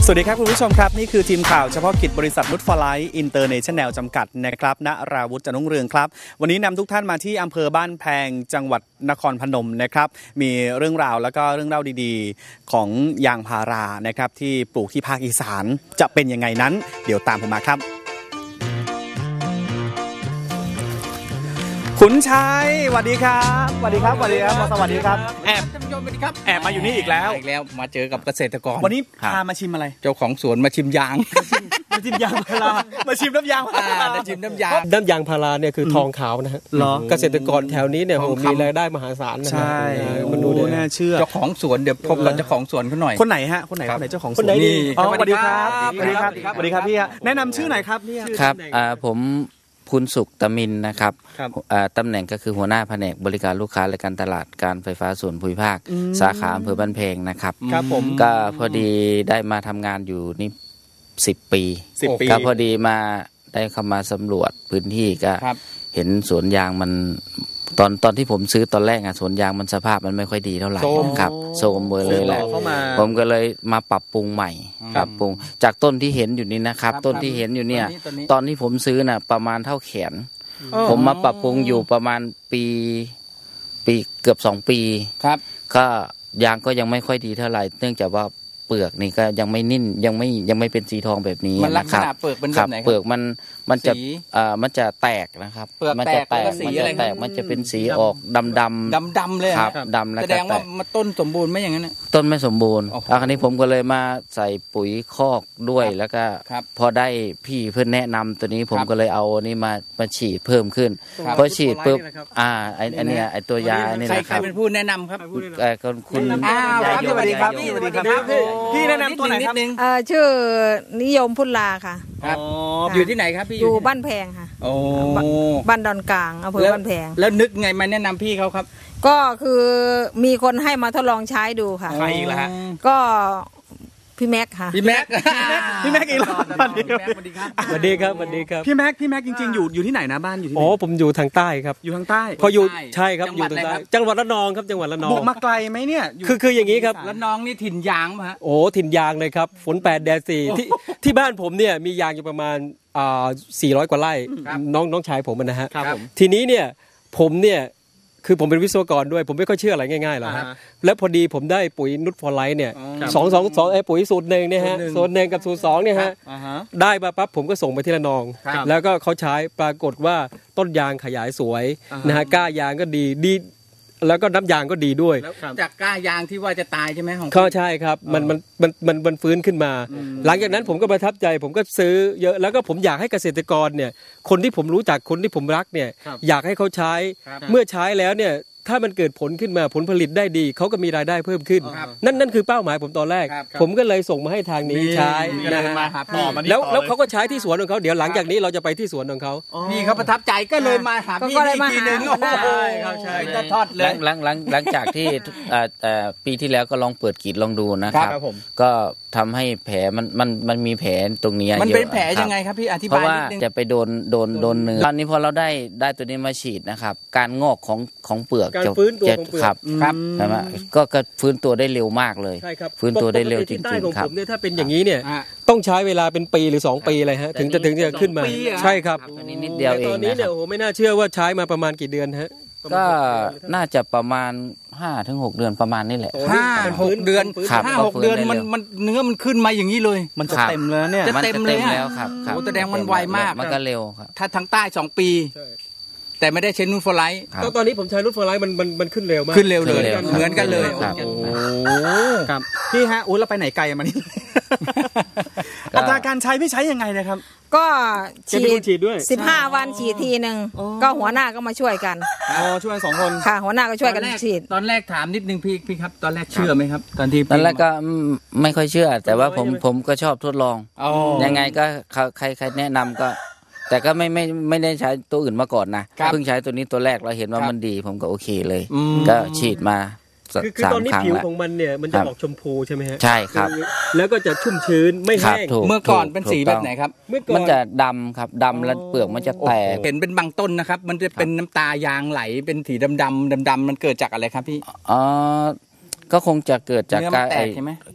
สวัสดีครับคุณผู้ชมครับนี่คือทีมข่าวเฉพาะกิจบริษัทนุชฟลายอินเตอร์เนชั่นแนลจำกัดนะครับณราวุฒิจันทรุ่งเรืองครับวันนี้นำทุกท่านมาที่อำเภอบ้านแพงจังหวัดนครพนมนะครับมีเรื่องราวแล้วก็เรื่องเล่าดีๆของยางพารานะครับที่ปลูกที่ภาคอีสานจะเป็นยังไงนั้นเดี๋ยวตามผมมาครับขุนชัยสวัสดีครับสวัสดีครับสวัสดีครับสวัสดีครับแอบท่านผู้ชมสวัสดีครับแอบมาอยู่นี่อีกแล้วมาเจอกับเกษตรกรวันนี้พามาชิมอะไรเจ้าของสวนมาชิมยางมาชิมยางพารามาชิมน้ำยางมาชิมน้ำยางพาราเนี่ยคือทองขาวนะฮะเกษตรกรแถวนี้เนี่ยมีรายได้มหาศาลนะใช่มันดูน่าเชื่อเจ้าของสวนเดี๋ยวพบกับเจ้าของสวนเขาหน่อยคนไหนฮะคนไหนเจ้าของสวนนี่สวัสดีครับสวัสดีครับสวัสดีครับพี่ฮะแนะนำชื่อหน่อยครับพี่ครับผมคุณสุขตมินนะครับตำแหน่งก็คือหัวหน้าแผนกบริการลูกค้าและการตลาดการไฟฟ้าส่วนภูมิภาคสาขาอำเภอบ้านแพงนะครับครับผมก็พอดีได้มาทำงานอยู่นี่10 ปีก็พอดีมาได้เข้ามาสำรวจพื้นที่ก็เห็นสวนยางมันตอนที่ผมซื้อตอนแรกสวนยางมันสภาพมันไม่ค่อยดีเท่าไหร่ครับโซมเบอร์เลยแหละผมก็เลยมาปรับปรุงใหม่ปรับปรุงจากต้นที่เห็นอยู่นี่นะครับต้นที่เห็นอยู่เนี่ยตอนที่ผมซื้อน่ะประมาณเท่าแขนผมมาปรับปรุงอยู่ประมาณปีเกือบ2 ปีครับก็ยางก็ยังไม่ค่อยดีเท่าไหร่เนื่องจากว่าเปลือกนี่ก็ยังไม่นิ่มยังไม่เป็นสีทองแบบนี้มันลักษณะเปลือกเป็นแบบไหนครับเปลือกมันจะแตกนะครับมันจะแตกมันจะเป็นสีออกดำเลยครับดำแล้วแสดงว่ามันต้นสมบูรณ์ไม่อย่างนั้นต้นไม่สมบูรณ์คราวนี้ผมก็เลยมาใส่ปุ๋ยคอกด้วยแล้วก็พอได้พี่เพื่อนแนะนำตัวนี้ผมก็เลยเอานี่มาฉีดเพิ่มขึ้นพอฉีดปุ๊บอันเนี้ยไอตัวยาเนี่ยนะครับใครเป็นผู้แนะนำครับคุณสวัสดีครับสวัสดีครับพี่แนะนำตัวไหนครับชื่อนิยมพุทลาค่ะอยู่ที่ไหนครับพี่อยู่บ้านแพงค่ะบ้านดอนกลางอำเภอบ้านแพงแล้วนึกไงมาแนะนำพี่เขาครับก็คือมีคนให้มาทดลองใช้ดูค่ะใครอีกล่ะฮะก็พี่แม็กค่ะพี่แม็กอีกแล้วสวัสดีครับพี่แม็กจริงๆอยู่ที่ไหนนะบ้านอยู่ที่ไหนผมอยู่ทางใต้ครับอยู่ทางใต้พออยู่ใช่ครับอยู่ทางใต้จังหวัดระนองครับจังหวัดระนองบุกมาไกลไหมเนี่ยคืออย่างนี้ครับระนองนี่ถิ่นยางป่ะฮะถิ่นยางเลยครับฝน8 แดด 4ที่บ้านผมเนี่ยมียางอยู่ประมาณ400 กว่าไร่น้องชายผมนะฮะทีนี้เนี่ยผมเนี่ยคือผมเป็นวิศวกรด้วยผมไม่ค่อยเชื่ออะไรง่ายๆหรอกฮะแล้วพอดีผมได้ปุ๋ยนุชฟอร์ไลท์เนี่ย2ปุ๋ยสูตร 1เนี่ยฮะสูตร 1กับสูตร 2เนี่ยฮะได้มาปั๊บผมก็ส่งไปที่ระนองแล้วก็เขาใช้ปรากฏว่าต้นยางขยายสวยนะฮะก้ายางก็ดีแล้วก็น้ำยางก็ดีด้วยจากก้ายางที่ว่าจะตายใช่ไหมของเขาใช่ครับมันฟื้นขึ้นมาหลังจากนั้นผมก็ประทับใจผมก็ซื้อเยอะแล้วก็ผมอยากให้เกษตรกรเนี่ยคนที่ผมรู้จักคนที่ผมรักเนี่ยอยากให้เขาใช้เมื่อใช้แล้วเนี่ยถ้ามันเกิดผลขึ้นมาผลผลิตได้ดีเขาก็มีรายได้เพิ่มขึ้นนั่นคือเป้าหมายผมตอนแรกผมก็เลยส่งมาให้ทางนี้ใช้นะฮะแล้วเขาก็ใช้ที่สวนของเขาเดี๋ยวหลังจากนี้เราจะไปที่สวนของเขานี่เขาประทับใจก็เลยมาหาพี่อีกทีนึงโอ้โหใช่ทอดเลยหลังจากที่ปีที่แล้วก็ลองเปิดกรีดลองดูนะครับก็ทำให้แผลมันมีแผลตรงนี้มันเป็นแผลยังไงครับพี่อธิบายนิดนึงเพราะว่าจะไปโดนเนื้อตอนนี้พอเราได้ตัวนี้มาฉีดนะครับการงอกของเปลือกการฟื้นตัวของเปลือกครับใช่ไหมก็ฟื้นตัวได้เร็วมากเลยฟื้นตัวได้เร็วจริงๆครับถ้าเป็นอย่างนี้เนี่ยต้องใช้เวลาเป็นปีหรือ2 ปีเลยฮะถึงจะขึ้นมาใช่ครับนิดเดียวเองตอนนี้เนี่ยโอ้ไม่น่าเชื่อว่าใช้มาประมาณกี่เดือนฮะก็น่าจะประมาณ5-6 เดือนประมาณนี้แหละ 5-6 เดือน5-6 เดือนมันเนื้อมันขึ้นมาอย่างนี้เลยมันจะเต็มแล้วเนี่ยจะเต็มแล้วครับโอ้แสดงมันไวมากมันก็เร็วครับถ้าทางใต้2 ปีแต่ไม่ได้ใช้นูตฟอร์ไลท์ตอนนี้ผมใช้นูตฟอร์ไลท์มันขึ้นเร็วมากขึ้นเร็วเลยเหมือนกันเลยโอ้ครับพี่ฮะเราไปไหนไกลมานี่อัตราการใช้พี่ใช้ยังไงนะครับก็ฉีดด้วย 15 วันฉีดทีนึงก็หัวหน้าก็มาช่วยกันช่วย2 คนค่ะหัวหน้าก็ช่วยกันฉีดตอนแรกถามนิดนึงพี่ครับตอนแรกเชื่อไหมครับตอนแรกก็ไม่ค่อยเชื่อแต่ว่าผมก็ชอบทดลองยังไงก็ใครแนะนำก็แต่ก็ไม่ได้ใช้ตัวอื่นมาก่อนนะเพิ่งใช้ตัวนี้ตัวแรกเราเห็นว่ามันดีผมก็โอเคเลยก็ฉีดมาคือตอนนี้ผิวของมันเนี่ยมันจะออกชมพูใช่ไหมฮะใช่ครับแล้วก็จะชุ่มชื้นไม่แห้งเมื่อก่อนเป็นสีแบบไหนครับมันจะดำครับดำแล้วเปลือกมันจะแตกเห็นเป็นบางต้นนะครับมันจะเป็นน้ำตายางไหลเป็นสีดำมันเกิดจากอะไรครับพี่ก็คงจะเกิดจากการ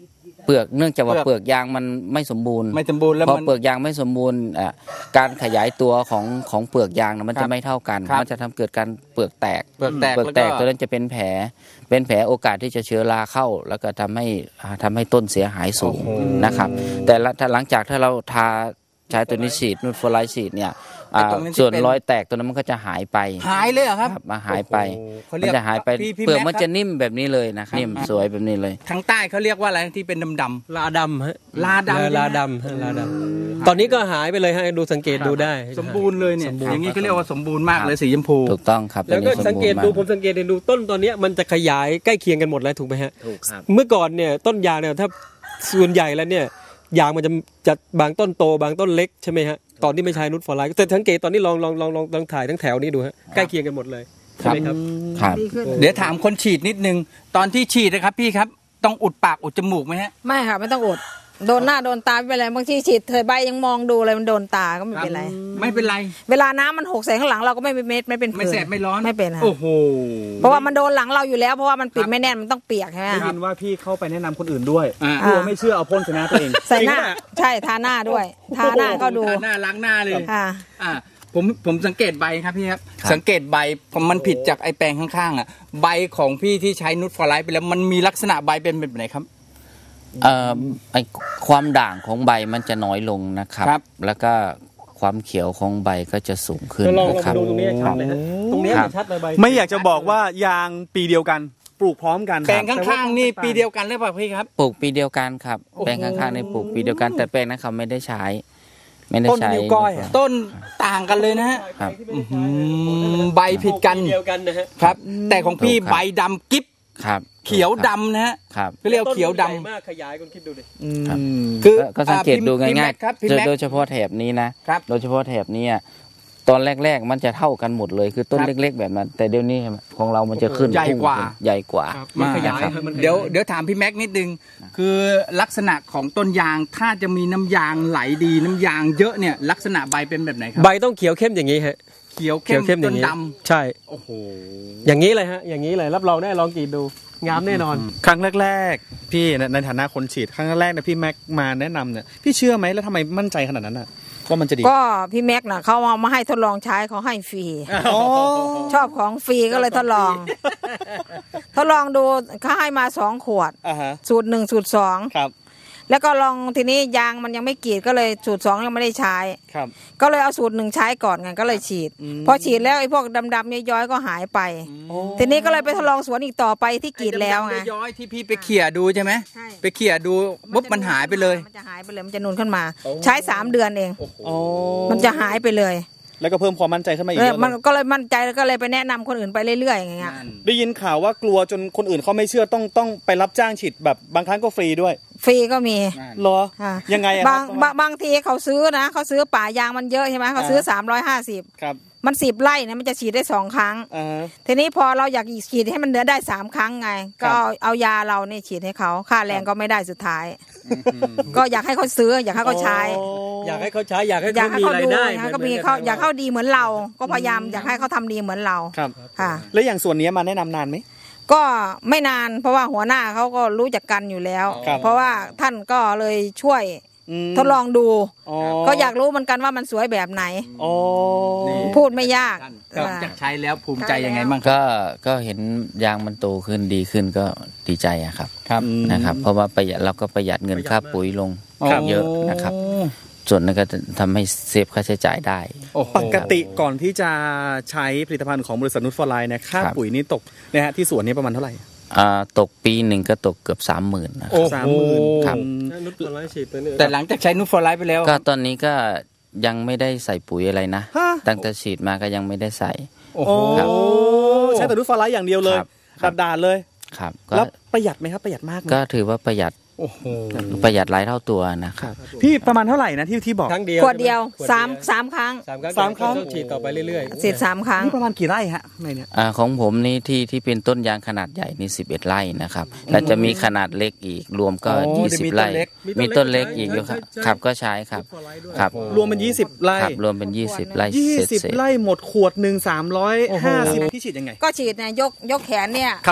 เปลือกเนื่องจากว่าเปลือกยางมันไม่สมบูรณ์แล้วพอเปลือกยางไม่สมบูรณ์การขยายตัวของเปลือกยางมันจะไม่เท่ากันมันจะทำเกิดการเปลือกแตกตัวนั้นจะเป็นแผลโอกาสที่จะเชื้อราเข้าแล้วก็ทำให้ต้นเสียหายสูงนะครับแต่หลังจากถ้าเราใช้ตัวนี้ฉีดนูตฟลายฉีดเนี่ยส่วนรอยแตกตัวนั้นมันก็จะหายไปเลยเหรอครับมาหายไปมันจะหายไปเปลือกมันจะนิ่มแบบนี้เลยนะครับนิ่มสวยแบบนี้เลยทางใต้เขาเรียกว่าอะไรที่เป็นดำลาดำฮะลาดำตอนนี้ก็หายไปเลยฮะดูสังเกตดูได้สมบูรณ์เลยเนี่ยอย่างนี้เขาเรียกว่าสมบูรณ์มากเลยสีชมพูถูกต้องครับแล้วก็สังเกตดูผมสังเกตดูต้นตอนนี้มันจะขยายใกล้เคียงกันหมดแล้วถูกไหมฮะถูกครับเมื่อก่อนเนี่ยต้นยางเนี่ยถ้าส่วนใหญ่แล้วเนี่ยยางมันจะบางต้นโตบางต้นเล็กใช่ไหมฮะตอนที่ไม่ใช้นูตฟลายแต่สังเกตตอนนี้ลองถ่ายทั้งแถวนี้ดูฮะใกล้เคียงกันหมดเลยใช่ไหมครับเดี๋ยวถามคนฉีดนิดนึงตอนที่ฉีดนะครับพี่ครับต้องอุดปากอุดจมูกไหมฮะไม่ค่ะไม่ต้องอุดโดนหน้าโดนตาไม่เป็นไรบางทีฉีดเธอใบยังมองดูเลยมันโดนตาก็ไม่เป็นไรเวลาน้ำมันหกใส่ข้างหลังเราก็ไม่เป็นเม็ดไม่เป็นไม่แสบไม่ร้อนไม่เป็นค่ะโอ้โหเพราะว่ามันโดนหลังเราอยู่แล้วเพราะว่ามันปิดไม่แน่นมันต้องเปียกใช่ไหมได้ยินว่าพี่เข้าไปแนะนำคนอื่นด้วยกลัวไม่เชื่อเอาพ่นใส่หน้าตัวเองใส่หน้าใช่ทาหน้าด้วยทาหน้าก็ดูทาหน้าล้างหน้าเลยผมสังเกตใบครับพี่ครับสังเกตใบมันผิดจากไอแปลงข้างๆอ่ะใบของพี่ที่ใช้นูตฟลายไปแล้วมันมีลักษณะใบเป็นแบบไหนครับไอความด่างของใบมันจะน้อยลงนะครับแล้วก็ความเขียวของใบก็จะสูงขึ้นนะครับตรงนี้ชัดเลยฮะตรงนี้ชัดเลยใบไม่อยากจะบอกว่ายางปีเดียวกันปลูกพร้อมกันแปลงข้างๆนี่ปีเดียวกันหรือเปล่าพี่ครับปลูกปีเดียวกันครับแปลงข้างๆนี่ปลูกปีเดียวกันแต่แปลงนั้นเขาไม่ได้ใช้ต้นนิ้วก้อยต้นต่างกันเลยนะฮะใบผิดกันเดียวกันนะฮะครับแต่ของพี่ใบดำกิ๊บครับเขียวดำนะฮะเขาเรียกเขียวดำมากขยายคุณคิดดูดิคือก็สังเกตดูง่ายๆโดยเฉพาะแถบนี้นะโดยเฉพาะแถบนี้ตอนแรกๆมันจะเท่ากันหมดเลยคือต้นเล็กๆแบบนั้นแต่เดี๋ยวนี้ของเรามันจะขึ้นใหญ่กว่ามันขยายเดี๋ยวถามพี่แม็กนิดนึงคือลักษณะของต้นยางถ้าจะมีน้ำยางไหลดีน้ำยางเยอะเนี่ยลักษณะใบเป็นแบบไหนครับใบต้องเขียวเข้มอย่างนี้ฮะเขียวเข้มจนดำใช่โอ้โหอย่างนี้เลยฮะอย่างนี้เลยรับรองได้ลองกรีดดูงามแน่นอนครั้งแรกๆพี่ในฐานะคนฉีดครั้งแรกนะพี่แม็กมาแนะนำเนี่ยพี่เชื่อไหมแล้วทำไมมั่นใจขนาดนั้นอ่ะว่ามันจะดีก็พี่แม็กน่ะเขาเอามาให้ทดลองใช้เขาให้ฟรีชอบของฟรีก็เลยทดลองดูเขาให้มา2 ขวดสูตร1สูตร2 ครับแล้วก็ลองทีนี้ยางมันยังไม่กรีดก็เลยสูตร2ยังไม่ได้ใช้ก็เลยเอาสูตร1ใช้ก่อนไงก็เลยฉีดพอฉีดแล้วไอ้พวกดำๆย้อยๆก็หายไปทีนี้ก็เลยไปทดลองสวนอีกต่อไปที่กรีดแล้วไงย้อยที่พี่ไปเขี่ยดูใช่ไหมไปเขี่ยดูปุ๊บมันหายไปเลยมันจะหายไปเลยมันจะนูนขึ้นมาใช้3 เดือนเองมันจะหายไปเลยแล้วก็เพิ่มความมั่นใจขึ้นมาอีกมันก็เลยมั่นใจแล้วก็เลยไปแนะนำคนอื่นไปเรื่อยๆอย่างเงี้ยได้ยินข่าวว่ากลัวจนคนอื่นเขาไม่เชื่อต้องไปรับจ้างฉีดแบบบางครั้งก็ฟรีด้วยฟรีก็มีเหรอยังไงบางทีเขาซื้อนะเขาซื้อป่ายางมันเยอะใช่ไหมเขาซื้อ350 ครับมัน10 ไร่นะมันจะฉีดได้2 ครั้งทีนี้พอเราอยากฉีดให้มันเหลือได้3 ครั้งไงก็เอายาเราเนี่ยฉีดให้เขาค่าแรงก็ไม่ได้สุดท้ายก็อยากให้เขาซื้ออยากให้เขาใช้อยากให้เขาใช้อยากให้เขามีรายได้ก็มีเขาอยากเขาดีเหมือนเราก็พยายามอยากให้เขาทำดีเหมือนเราครับค่ะแล้วอย่างส่วนนี้มาแนะนำนานไหมก็ไม่นานเพราะว่าหัวหน้าเขาก็รู้จักกันอยู่แล้วเพราะว่าท่านก็เลยช่วยทดลองดูก็อยากรู้เหมือนกันว่ามันสวยแบบไหนพูดไม่ยากอยากใช้แล้วภูมิใจยังไงบ้างก็เห็นยางมันโตขึ้นดีขึ้นก็ดีใจครับนะครับเพราะว่าเราก็ประหยัดเงินค่าปุ๋ยลงเยอะนะครับส่วนนั้นก็ทำให้เซฟค่าใช้จ่ายได้ปกติก่อนที่จะใช้ผลิตภัณฑ์ของบริษัทนูตฟลายเนี่ยค่าปุ๋ยนี่ตกนะฮะที่สวนนี้ประมาณเท่าไหร่ตกปีหนึ่งก็ตกเกือบ 30,000 นะครับ 30,000 ครับแต่หลังจากใช้นูตฟลายไปแล้วก็ตอนนี้ก็ยังไม่ได้ใส่ปุ๋ยอะไรนะตั้งแต่ฉีดมาก็ยังไม่ได้ใส่ใช้แต่นูตฟลายอย่างเดียวเลยด่าเลยครับแล้วประหยัดไหมครับประหยัดมากก็ถือว่าประหยัดประหยัดหลายเท่าตัวนะครับพี่ประมาณเท่าไหร่นะที่บอกขวดเดียว3 ครั้งฉีดต่อไปเรื่อยๆฉีด3 ครั้งนี่ประมาณกี่ไร่ฮะในเนี้ยของผมนี่ที่เป็นต้นยางขนาดใหญ่นี่11 ไร่นะครับแล้วจะมีขนาดเล็กอีกรวมก็20 ไร่มีต้นเล็กอีกอยู่ครับก็ใช้ครับรวมเป็น20 ไร่รวมเป็น20 ไร่ 20 ไร่หมดขวด1 350พี่ฉีดยังไงก็ฉีดเนี่ยยกแขนเนี่ย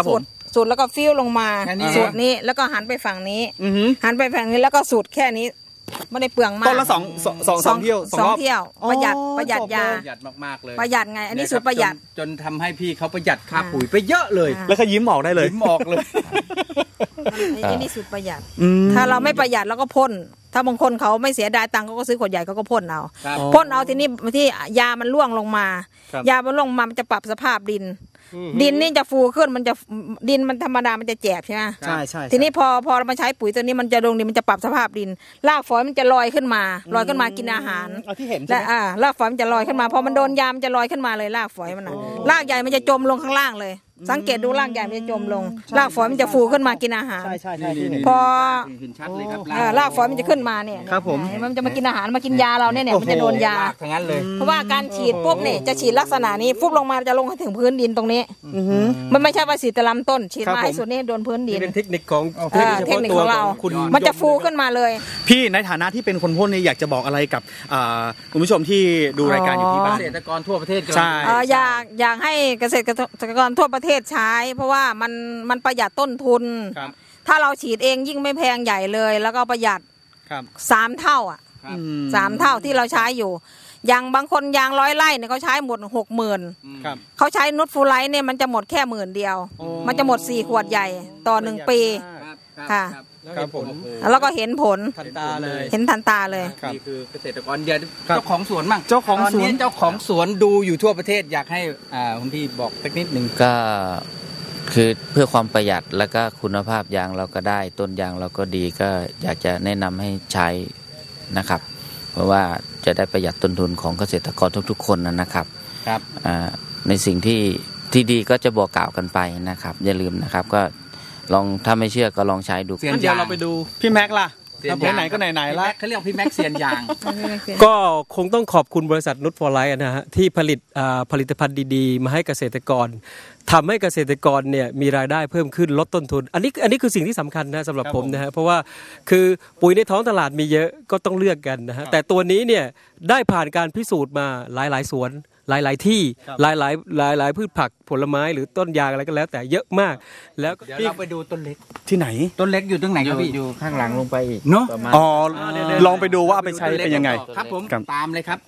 สูดแล้วก็ฟิวลงมาแค่นี้สูดนี้แล้วก็หันไปฝั่งนี้หันไปฝั่งนี้แล้วก็สูดแค่นี้ไม่ได้เปลืองมากต้นละสองเที่ยวสองเที่ยวอ๋อประหยัดยาประหยัดมากๆเลยประหยัดไง อันนี้สูตรประหยัดจนทำให้พี่เขาประหยัดค่าปุ๋ยไปเยอะเลยแล้วก็ยิ้มออกได้เลยยิ้มออกเลยอันนี้สูตรประหยัดถ้าเราไม่ประหยัดเราก็พ่นถ้าบางคนเขาไม่เสียดายตังค์เขาก็ซื้อขวดใหญ่เขาก็พ่นเอาครับพ่นเอาทีนี้ที่ยามันร่วงลงมาครับยามันร่วงมามันจะปรับสภาพดิน ดินนี่จะฟูขึ้นมันจะดินมันธรรมดามันจะแจบใช่ไหมใช่ใช่ทีนี้พอเรามาใช้ปุ๋ยตัวนี้มันจะลงดินมันจะปรับสภาพดินรากฝอยมันจะลอยขึ้นมากินอาหารเอาที่เห็นใช่และไหมรากฝอยมันจะลอยขึ้นมาพอมันโดนยามันจะลอยขึ้นมาเลยรากฝอยมันนะรากใหญ่มันจะจมลงข้างล่างเลย สังเกตดูรากใหญ่มันจะจมลงรากฝอยมันจะฟูขึ้นมากินอาหารใช่ใช่ใช่ที่เห็นพอเห็นชัดเลยครับรากฝอยมันจะขึ้นมาเนี่ยครับผมมันจะมากินอาหารมากินยาเราเนี่ยมันจะโดนยาลากทั้งนั้นเลยเพราะว่าการฉีดปุ๊บเนี่ยจะฉีดลักษณะนี้ฟุบลงมาจะลงถึงพื้นดินตรงนี้มันไม่ใช่ว่าฉีดแต่ลำต้นฉีดมาให้สุดนี่โดนพื้นดินี่นเป็นเทคนิคของเทคนิคของเราคุณมันจะฟูขึ้นมาเลยพี่ในฐานะที่เป็นคนพ่นเนี่ยอยากจะบอกอะไรกับคุณผู้ชมที่ดูรายการอยู่ที่บ้าเกนษตรกรทั่วประเทศกันใช่อยากให้เกษตรกรทั่วประเทศใช้ เพราะว่ามันประหยัดต้นทุนครับถ้าเราฉีดเองยิ่งไม่แพงใหญ่เลย แล้วก็ประหยัดครับ 3 เท่าอ่ะครับ 3 เท่าที่เราใช้อยู่อย่างบางคนยาง100 ไร่เนี่ยเขาใช้หมด 60,000 ครับเขาใช้นุชฟูไลท์เนี่ยมันจะหมดแค่10,000 เดียว มันจะหมด4 ขวดใหญ่ต่อ1 ปีครับค่ะครับผมแล้วก็เห็นผลทันตาเลยเห็นทันตาเลยครับนี่คือเกษตรกรเดียวครับเจ้าของสวนมั่งเจ้าของสวนตนนี้เจ้าของสวนดูอยู่ทั่วประเทศอยากให้คุณพี่บอกสักนิดหนึ่งก็คือเพื่อความประหยัดแล้วก็คุณภาพยางเราก็ได้ต้นยางเราก็ดีก็อยากจะแนะนำให้ใช้นะครับ เพราะว่าจะได้ประหยัดต้นทุนของเกษตรกรทุกๆคนนะครับครับในสิ่งที่ดีก็จะบอกกล่าวกันไปนะครับ อย่าลืมนะครับก็ลองถ้าไม่เชื่อก็ลองใช้ดูเซียนงั้นเดี๋ยยาว งเราไปดูพี่แม็กซ์ล่ะเซียนยางไหนๆก็ไหนๆละเขาเรียกพี่แม็กซ์เซียนยางก็คงต้องขอบคุณบริษัทนุชฟอร์ไลท์นะฮะที่ผลิตภัณฑ์ดีๆ มาให้เกษตรกรทำให้เกษตรกรเนี่ยมีรายได้เพิ่มขึ้นลดต้นทุน อันนี้คือสิ่งที่สำคัญนะสำหรับผมนะฮะเพราะว่าคือปุ๋ยในท้องตลาดมีเยอะก็ต้องเลือกกันนะฮะแต่ตัวนี้เนี่ยได้ผ่านการพิสูจน์มาหลายๆสวนหลายๆที่หลายพืชผักผลไม้หรือต้นยางอะไรก็แล้วแต่เยอะมากแล้วก็เดี๋ยวเราไปดูต้นเล็กที่ไหนต้นเล็กอยู่ตรงไหนครับพี่อยู่ข้างหลังลงไปอีกเนอะประมาณอ๋อลองไปดูว่าเอาไปใช้เป็นยังไงครับผมครับตามเลยครับ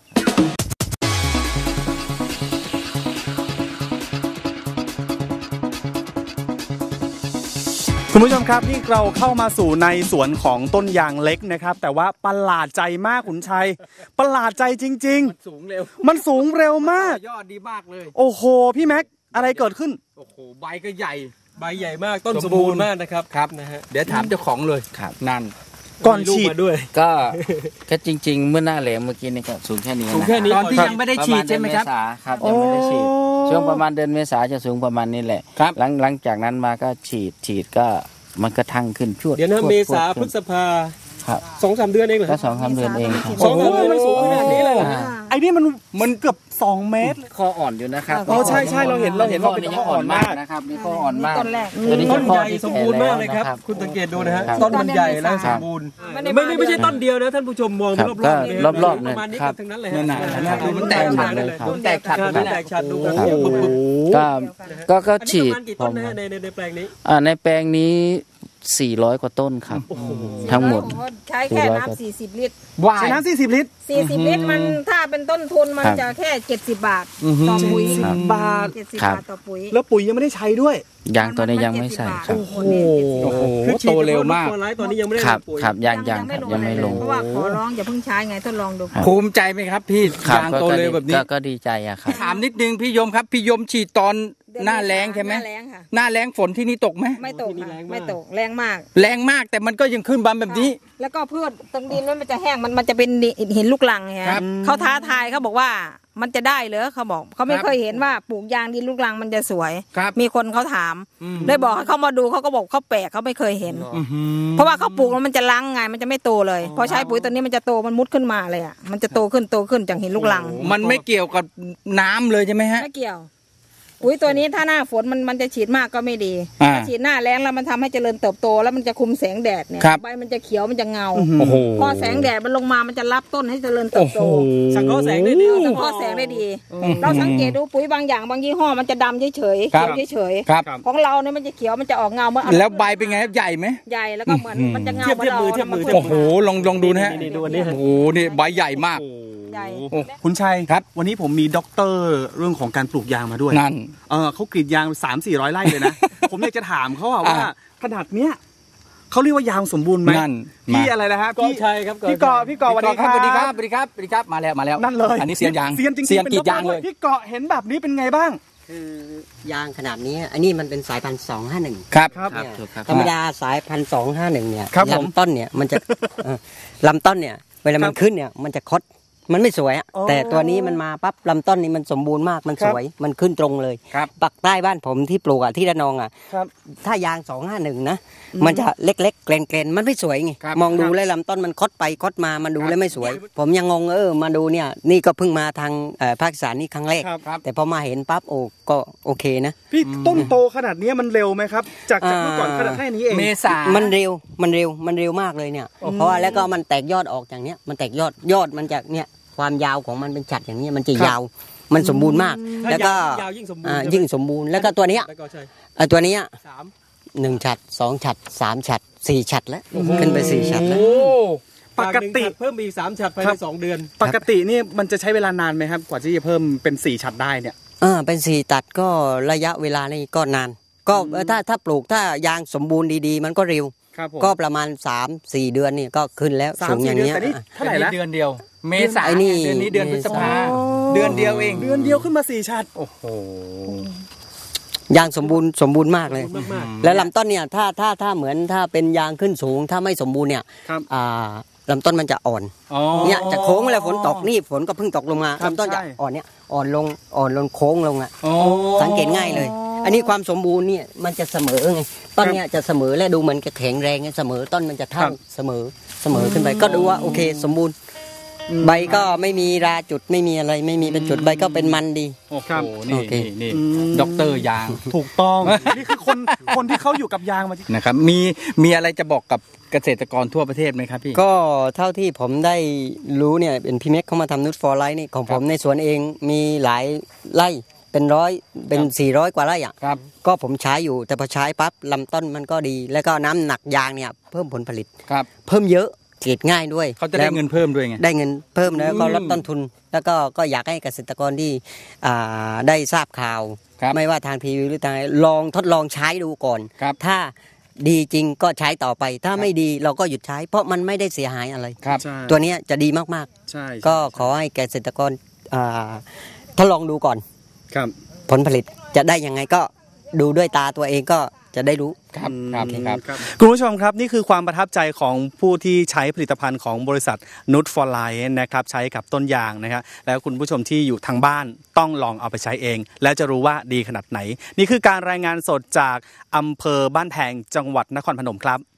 คุณผู้ชมครับนี่เราเข้ามาสู่ในสวนของต้นยางเล็กนะครับ แต่ว่าประหลาดใจมากขุนชัยประหลาดใจจริงสูงเร็วๆ มันสูงเร็วมากยอดดีมากเลยโอ้โหพี่แม็กอะไรเกิดขึ้นโอ้โหใบก็ใหญ่ใบใหญ่มากต้นสสมมบูบูรรณ์ณ์มากนะครับครับนะฮะเดี๋ยวถามเจ้าของเลยครับนั่นก่อนฉีดมีลูมาด้วยก็จริง ๆ เมื่อหน้าแหลงเมื่อกี้นี่ก็สูงแค่นี้สูงแค่นี้ตอนที่ยังไม่ได้ฉีดใช่ไหมครับประาณเดือนเมษาครับยังไม่ได้ฉีดช่วงประมาณเดือนเมษาจะสูงประมาณนี้แหละครับหลังจากนั้นมาก็ฉีดก็มันก็ทั้งขึ้นชวดเดี๋ยวนะชวดเมษาชวดพฤษภาครับ 2-3 เดือนเองเหรอก็2-3 เดือนเองครับ 2-3 เดือนไม่สูงขนาดนี้เลยเหรอไอ้นี่มันเกือบ2 เมตรข้ออ่อนอยู่นะครับอ๋อใช่ๆเราเห็นว่าเป็นข้ออ่อนมากนะครับนี่ข้ออ่อนมากต้นแรกตัวนี้ต้จะนข้อใหญ่ที่สมบูรณ์มากเลยครับแก่แวนะคุณสังเกตดูนะฮะครับต้นมันใหญ่และคสรับมบูรณ์ไม่ได้ไม่ใช่ต้นเดียวนะท่านผู้ชมมองครับรอบๆเนี่ยก็รอบๆประมาณนี้ครับทั้งนั้นเลยนั่นน่ะครับดูมันแตกฉัดเลยครับมันแตกฉัดครับเลยนะแตกฉัดดูโอ้โอ้โหโหก็ฉีอัดนนี้ประมาณกี่ต้นนะฮะในแปลงนี้ในแปลงนี้ 400 กว่าต้นครับ ทั้งหมดใช้แค่น้ำ40 ลิตรวายใช้น้ำ40 ลิตร 40 ลิตรมันถ้าเป็นต้นทุนมันครับจะแค่70 บาทต่อปุ๋ยครับบาท 70 ครับบาทต่อปุ๋ยแล้วปุ๋ยยังไม่ได้ใช้ด้วยยางตัวนี้ยังไม่ใส่ครับโอ้โหโอ้โหคือฉีดโตเร็วมากตัวร้ายตอนนี้ยังไม่ได้ครับลงปุ๋ยครับยังครับยังไม่ลงเพราะว่าขอร้องอย่าเพิ่งใช้ไงทดลองดูภูมิใจไหมครับพี่ครับยางโตเร็วแบบนี้ก็ดีใจอะครับถามนิดนึงพี่ยมครับ พี่ยมฉีดตอนหน้าแล้งใช่ไหมหน้าแล้งค่ะหน้าแล้งฝนที่นี่ตกไหมไม่ตกค่ะไม่ตกแรงมากแรงมากแต่มันก็ยังขึ้นบานแบบนี้แล้วก็พืชตรงดินนั้นมันจะแห้งมันจะเป็นหินลูกรังไงครับเขาท้าทายเขาบอกว่ามันจะได้เหรอเขาบอกเขาไม่ครับเคยเห็นว่าปลูกยางดินลูกรังมันจะสวยครับมีคนเขาถาม ได้บอกให้เขามาดูเขาก็บอกเขาแปลกเขาไม่เคยเห็น เพราะว่าเขาปลูกแล้วมันจะล้างไงมันจะไม่โตเลยพอใช้ปุ๋ยตัวนี้มันจะโตมันมุดขึ้นมาเลยอ่ะมันจะโตขึ้นจากหินลูกรังมันไม่เกี่ยวกับน้ำเลยใช่ไหมฮะไม่เกี่ยวปุ๋ยตัวนี้ถ้าหน้าฝนมันจะฉีดมากก็ไม่ดีถ้าฉีดหน้าแล้งแล้วมันทำให้เจริญเติบโตแล้วมันจะคุมแสงแดดเนี่ยใบมันจะเขียวมันจะเงาพอแสงแดดมันลงมามันจะรับต้นให้เจริญเติบโตสังเคราะห์แสงได้ดีสังเคราะห์แสงได้ดีเราสังเกตดูปุ๋ยบางอย่างบางยี่ห้อมันจะดำเฉยๆเขียวเฉยๆของเราเนี่ยมันจะเขียวมันจะออกเงาเมื่อแล้วใบเป็นไงใหญ่ไหมใหญ่แล้วก็เหมือนมันจะเงาโอ้โหลองดูนะฮะโอ้โหนี่ใบใหญ่มากคุณชัยครับวันนี้ผมมีด็อกเตอร์เรื่องของการปลูกยางมาด้วยนั่นเขากรีดยาง 300-400 ไร่เลยนะ ผมอยากจะถามเขาว่าขนาดเนี้ยเขาเรียกว่ายางสมบูรณ์ไหมพี่อะไรนะฮะพี่ชัยครับพี่เกาะวันนี้ครับสวัสดีครับมาแล้วนั่นเลยอันนี้เซียนยางเซียนจริงๆเป็นกรีดยางเลยพี่เกาะเห็นแบบนี้เป็นไงบ้างคือยางขนาดนี้อันนี้มันเป็นสายพันธุ์251 ครับธรรมดาสายพันธุ์251เนี่ยลำต้นเนี่ยมันจะลำต้นเนี่ยเวลามันขึ้นเนี่ยมันจะคดมันไม่สวยอ่ะแต่ตัวนี้มันมาปั๊บลำต้นนี่มันสมบูรณ์มากมันสวยมันขึ้นตรงเลยปักใต้บ้านผมที่ปลูกอ่ะที่ระนองอ่ะถ้ายาง251นะมันจะเล็กๆเกรนๆมันไม่สวยไงมองดูแล้วลำต้นมันคดไปคดมามันดูแล้วไม่สวยผมยังงงมาดูเนี่ยนี่ก็เพิ่งมาทางภาคอีสานนี่ครั้งแรกแต่พอมาเห็นปั๊บก็โอเคนะพี่ต้นโตขนาดนี้มันเร็วไหมครับจากเมื่อก่อนขนาดแค่นี้เองเมษามันเร็วมากเลยเนี่ยเพราะว่าแล้วก็มันแตกยอดออกอย่างเนี้ยมันแตกยอดมันจากเนี่ยความยาวของมันเป็นฉัดอย่างนี้มันจะยาวมันสมบูรณ์มากแล้วก็ยิ่งสมบูรณ์แล้วก็ตัวเนี้ยตัวนี้1 ฉัด2 ฉัด3 ฉัด4 ฉัดแล้วขึ้นไป4 ฉัดแล้วปกติเพิ่มอีก3 ฉัดภายใน2 เดือนปกตินี่มันจะใช้เวลานานไหมครับกว่าที่จะเพิ่มเป็น4 ฉัดได้เนี่ยเป็น4 ตัดก็ระยะเวลานี่ก็นานก็ถ้าปลูกถ้ายางสมบูรณ์ดีๆมันก็เร็วก็ประมาณ 3-4 เดือนนี่ก็ขึ้นแล้วสูงอย่างนี้เท่าไหร่ละเดือนเดียวเมษายนเดือนนี้เดือนพฤษภาเดือนเดียวเองเดือนเดียวขึ้นมา4 ฉัดโอ้โหยางสมบูรณ์มากเลยแล้วลำต้นเนี่ยถ้าเหมือนถ้าเป็นยางขึ้นสูงถ้าไม่สมบูรณ์เนี่ยลำต้นมันจะอ่อนเนี่ยจะโค้งเวลาฝนตกนี่ฝนก็เพิ่งตกลงมาลำต้นจะอ่อนเนี่ยอ่อนลงโค้งลงอ่ะสังเกตง่ายเลยอันนี้ความสมบูรณ์เนี่ยมันจะเสมอไงต้นเนี่ยจะเสมอและดูเหมือนแข็งแรงเสมอต้นมันจะเท่าเสมอขึ้นไปก็ดูว่าโอเคสมบูรณ์ใบก็ไม่มีราจุดไม่มีอะไรไม่มีเป็นจุดใบก็เป็นมันดีโอ้โหนี่ด็อกเตอร์ยางถูกต้องนี่คือคนที่เขาอยู่กับยางมานะครับมีอะไรจะบอกกับเกษตรกรทั่วประเทศไหมครับพี่ก็เท่าที่ผมได้รู้เนี่ยเป็นพี่เม็กเขามาทำนูตฟอร์ไลท์นี่ของผมในสวนเองมีหลายไร่เป็น400 กว่าไร่อ่ะก็ผมใช้อยู่แต่พอใช้ปั๊บลำต้นมันก็ดีแล้วก็น้ำหนักยางเนี่ยเพิ่มผลผลิตเพิ่มเยอะกรีดง่ายด้วยเขาจะได้เงินเพิ่มด้วยไงได้เงินเพิ่มแล้วก็ลดต้นทุนแล้วก็อยากให้เกษตรกรที่ได้ทราบข่าวไม่ว่าทางทีวีหรือทางลองทดลองใช้ดูก่อนถ้าดีจริงก็ใช้ต่อไปถ้าไม่ดีเราก็หยุดใช้เพราะมันไม่ได้เสียหายอะไรตัวนี้จะดีมากๆก็ขอให้เกษตรกรทดลองดูก่อนผลผลิตจะได้ยังไงก็ดูด้วยตาตัวเองก็จะได้รู้ครับคุณผู้ชมครับนี่คือความประทับใจของผู้ที่ใช้ผลิตภัณฑ์ของบริษัทนูตฟอร์ไลท์นะครับใช้กับต้นยางนะครับแล้วคุณผู้ชมที่อยู่ทางบ้านต้องลองเอาไปใช้เองแล้วจะรู้ว่าดีขนาดไหนนี่คือการรายงานสดจากอำเภอบ้านแพงจังหวัดนครพนมครับ